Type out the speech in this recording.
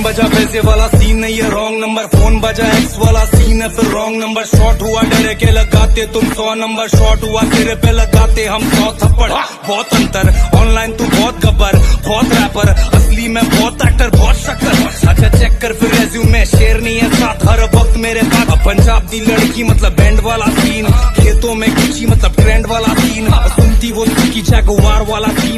बजा पैसे वाला सीन है ये रॉन्ग नंबर, फोन बजा एक्स वाला सीन है फिर रॉन्ग नंबर। शॉट हुआ डरे के लगाते तुम 100 नंबर, शॉट हुआ तेरे पे लगाते हम 100 थप्पड़। बहुत अंतर, ऑनलाइन तू बहुत गब्बर, बहुत रैपर, असली में बहुत एक्टर, बहुत शक्कर। अच्छा चेक कर फिर रेज्यूमे, शेर नहीं है साथ हर वक्त मेरे पास। पंजाब दी लड़की मतलब बैंड वाला सीन, खेतों में गुची मतलब ट्रेंड वाला सीन, सुनती वो की जगुआर वाला सीन।